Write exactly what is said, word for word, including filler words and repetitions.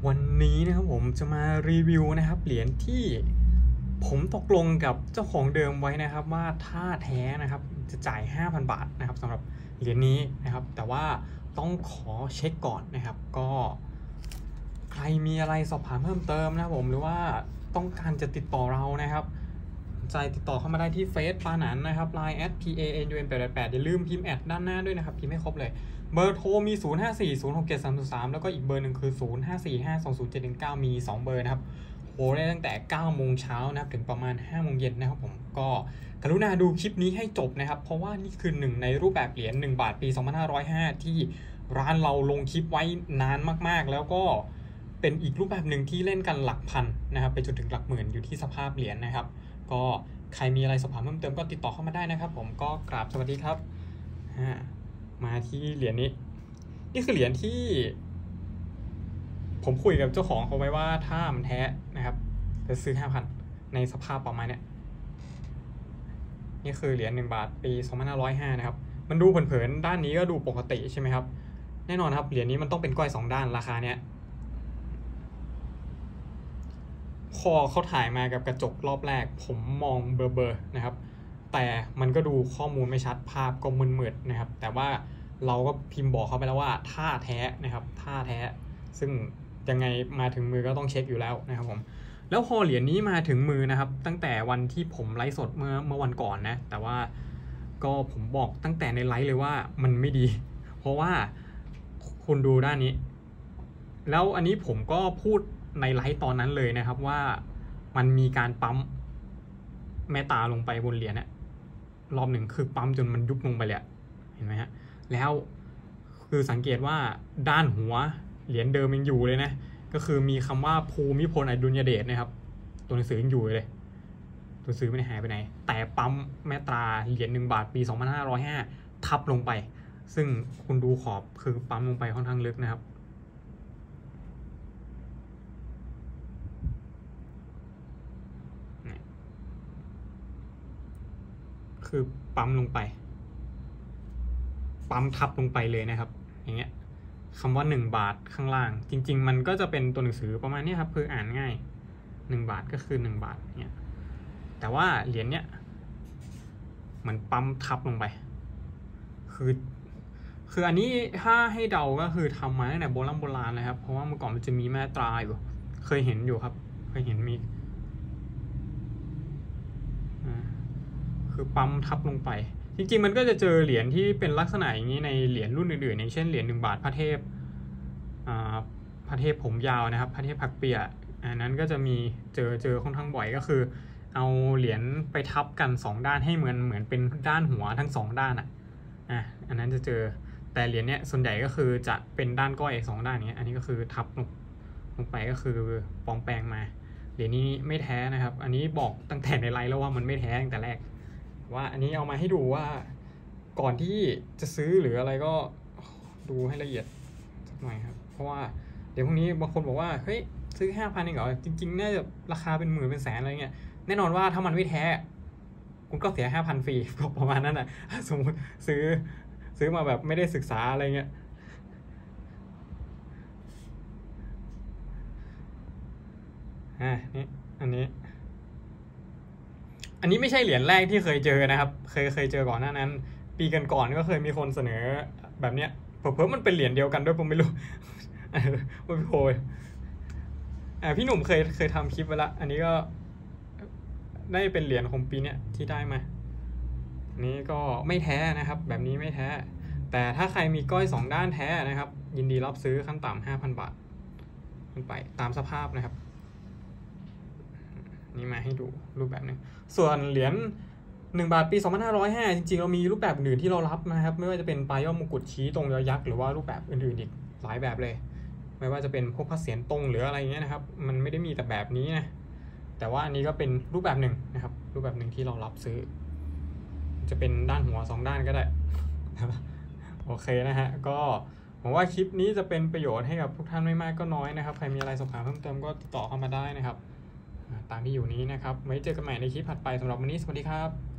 วันนี้นะครับผมจะมารีวิวนะครับเหรียญที่ผมตกลงกับเจ้าของเดิมไว้นะครับว่าถ้าแท้นะครับจะจ่าย ห้าพัน บาทนะครับสำหรับเหรียญนี้นะครับแต่ว่าต้องขอเช็คก่อนนะครับก็ใครมีอะไรสอบถามเพิ่มเติมนะครับผมหรือว่าต้องการจะติดต่อเรานะครับใจติดต่อเข้ามาได้ที่เฟซปาหนันนะครับ ไลน์ แอท พี เอ เอ็น ยู เอ็น แปด แปด แปดอย่าลืมพิมพ์แอดด้านหน้าด้วยนะครับพิมพ์ให้ครบเลยเบอร์โทรมีศูนย์ ห้า สี่ ศูนย์ หก เจ็ด สาม ศูนย์ สามแล้วก็อีกเบอร์หนึ่งคือศูนย์ ห้า สี่ ห้า สอง ศูนย์ เจ็ด หนึ่ง เก้ามีสองเบอร์นะครับโทรได้ตั้งแต่เก้าโมงเช้านะครับถึงประมาณห้าโมงเย็นนะครับผมก็กรุณาดูคลิปนี้ให้จบนะครับเพราะว่านี่คือหนึ่งในรูปแบบเหรียญหนึ่งบาทปีสองพันห้าร้อยห้าที่ร้านเราลงคลิปไว้นานมากๆแล้วก็เป็นอีกรูปแบบหนึ่งที่เล่นกันหลักพันนะครับไปจนถึงหลักหมื่นอยู่ที่สภาพเหรียญนะครับก็ใครมีอะไรสอบถามเพิ่มเติมก็ติดต่อเข้ามาได้นะครับผมก็กราบสวัสดีครับมาที่เหรียญนี้นี่คือเหรียญที่ผมคุยกับเจ้าของเขาไว้ว่าถ้ามันแท้นะครับจะซื้อ ห้าพัน ในสภาพประมาณเนี้ยนี่คือเหรียญหนึ่งบาทปีสองพันห้าร้อยห้านะครับมันดูเผินๆด้านนี้ก็ดูปกติใช่ไหมครับแน่นอนครับเหรียญนี้มันต้องเป็นก้อยสองด้านราคาเนี้ยพอเขาถ่ายมากับกระจกรอบแรกผมมองเบลอๆนะครับแต่มันก็ดูข้อมูลไม่ชัดภาพก็มึนๆนะครับแต่ว่าเราก็พิมพ์บอกเขาไปแล้วว่าถ้าแท้นะครับถ้าแท้ซึ่งยังไงมาถึงมือก็ต้องเช็คอยู่แล้วนะครับผมแล้วพอเหรียญนี้มาถึงมือนะครับตั้งแต่วันที่ผมไลฟ์สดเมื่อเมื่อวันก่อนนะแต่ว่าก็ผมบอกตั้งแต่ในไลฟ์เลยว่ามันไม่ดีเพราะว่าคุณดูด้านนี้แล้วอันนี้ผมก็พูดในไลฟ์ตอนนั้นเลยนะครับว่ามันมีการปั๊มแม่ตาลงไปบนเหรียญเนี่ยรอบหนึ่งคือปั๊มจนมันยุบลงไปเลยเห็นไหมฮะแล้วคือสังเกตว่าด้านหัวเหรียญเดิมยังอยู่เลยนะก็คือมีคำว่าภูมิพลอดุลยเดชนะครับตัวหนังสือยังอยู่เลยตัวหนังสือไม่ได้หายไปไหนแต่ปั๊มแม่ตราเหรียญหนึ่งบาทปีสองพันห้าร้อยห้าทับลงไปซึ่งคุณดูขอบคือปั๊มลงไปค่อนข้างลึกนะครับคือปั๊มลงไปปั๊มทับลงไปเลยนะครับอย่างเงี้ยคำว่าหนึ่งบาทข้างล่างจริงๆมันก็จะเป็นตัวหนังสือประมาณนี้ครับคืออ่านง่ายหนึ่งบาทก็คือหนึ่งบาทเนี่ยแต่ว่าเหรียญเนี้ยเหมือนปั๊มทับลงไปคือคืออันนี้ถ้าให้เดาก็คือทำมาตั้งแต่โบราณโบราณนะครับเพราะว่าเมื่อก่อนมันจะมีแม่ตราอยู่เคยเห็นอยู่ครับเคยเห็นมีคือปั๊มทับลงไปจริงๆมันก็จะเจอเหรียญที่เป็นลักษณะอย่างนี้ในเหรียญรุ่นอื่นๆอย่างเช่นเหรียญหนึ่งบาทพระเทพอ่าพระเทพผมยาวนะครับพระเทพผักเปียอันนั้นก็จะมีเจอเจอค่อนข้างบ่อยก็คือเอาเหรียญไปทับกันสองด้านให้เหมือนเหมือนเป็นด้านหัวทั้งสองด้านอ่ะอ่ะอันนั้นจะเจอแต่เหรียญเนี้ยส่วนใหญ่ก็คือจะเป็นด้านก้อยสองด้านนี้อันนี้ก็คือทับลงลงไปก็คือปลอมแปลงมาเหรียญนี้ไม่แท้นะครับอันนี้บอกตั้งแต่ในไลฟ์แล้วว่ามันไม่แท้ตั้งแต่แรกว่าอันนี้เอามาให้ดูว่าก่อนที่จะซื้อหรืออะไรก็ดูให้ละเอียดสักหน่อยครับเพราะว่าเดี๋ยวพรุ่งนี้บางคนบอกว่าเฮ้ยซื้อห้าพันเองเหรอจริงๆน่าจะราคาเป็นหมื่นเป็นแสนอะไรเงี้ยแน่นอนว่าถ้ามันไม่แท้คุณก็เสียห้าพันฟรีประมาณนั้นนะสมมติซื้อซื้อมาแบบไม่ได้ศึกษาอะไรเงี้ยอ่านี่อันนี้อันนี้ไม่ใช่เหรียญแรกที่เคยเจอนะครับเคยเคยเจอก่อนหน้านั้นปีกันก่อนก็เคยมีคนเสนอแบบเนี้ยเพิ่มมันเป็นเหรียญเดียวกันด้วยผมไม่รู้ว่าพี่โพยอ่าพี่หนุ่มเคยเคยทำคลิปไว้ละอันนี้ก็ได้เป็นเหรียญของปีเนี้ยที่ได้มานี้ก็ไม่แท้นะครับแบบนี้ไม่แท้แต่ถ้าใครมีก้อยสองด้านแท้นะครับยินดีรับซื้อขั้นต่ำห้าพันบาทขึ้นไปตามสภาพนะครับนี่มาให้ดูรูปแบบนึงส่วนเหรียญหนึ่งบาทปีสองพันห้าร้อยห้าจริงๆเรามีรูปแบบอื่นที่เรารับนะครับไม่ว่าจะเป็นปลายยอดมงกุฎชี้ตรงยอยักษ์หรือว่ารูปแบบอื่นๆอีกหลายแบบเลยไม่ว่าจะเป็นพวกพระเศียรตรงหรืออะไรเงี้ยนะครับมันไม่ได้มีแต่แบบนี้นะแต่ว่าอันนี้ก็เป็นรูปแบบหนึ่งนะครับรูปแบบหนึ่งที่เรารับซื้อจะเป็นด้านหัวสองด้านก็ได้โอเคนะฮะก็ผมว่าคลิปนี้จะเป็นประโยชน์ให้กับทุกท่านไม่มากก็น้อยนะครับใครมีอะไรสอบถามเพิ่มเติมก็ติดต่อเข้ามาได้นะครับตามที่อยู่นี้นะครับไว้เจอกันใหม่ในคลิปถัดไปสำหรับวันนี้สวัสดีครับ